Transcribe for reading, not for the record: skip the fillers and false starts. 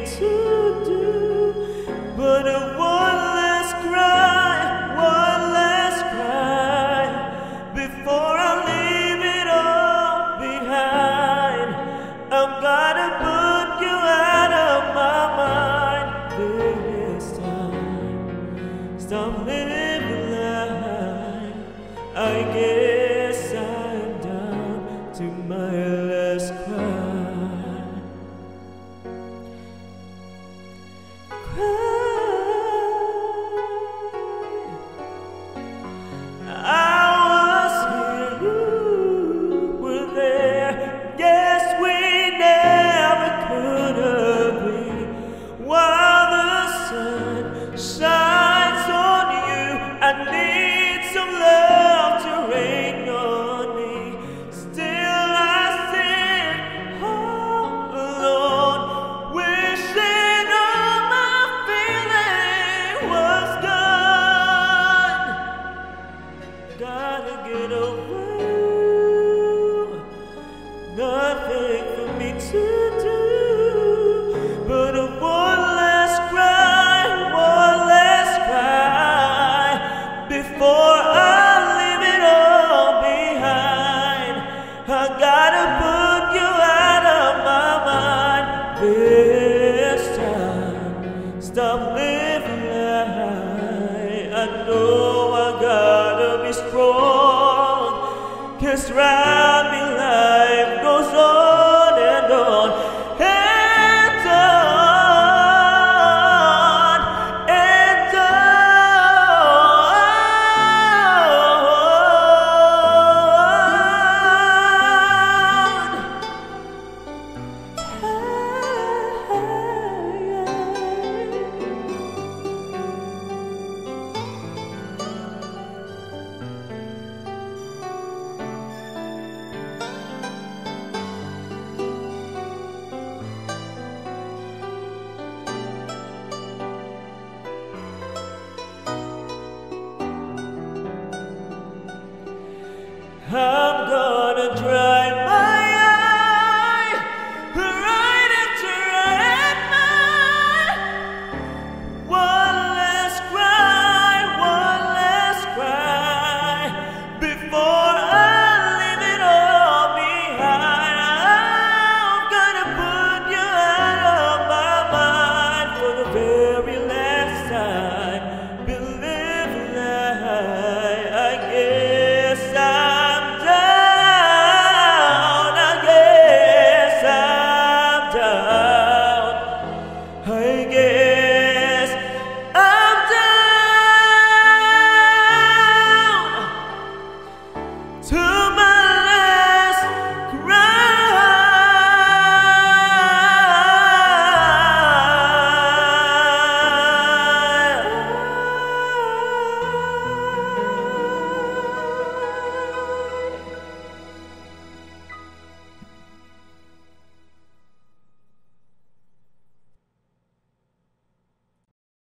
to do but a one last cry before I leave it all behind. I'm gonna put you out of my mind this time. Stop living life. I guess I'm down to my last cry. I was here, you were there. Yes, we never could agree. While the sun shines on you, I need some love to rain on me. Still I sit all alone, wishing all my feeling was gone. Gotta get over you. Nothing for me to do but a one last cry before I leave it all behind. I gotta put you out of my mind this time. Stop living.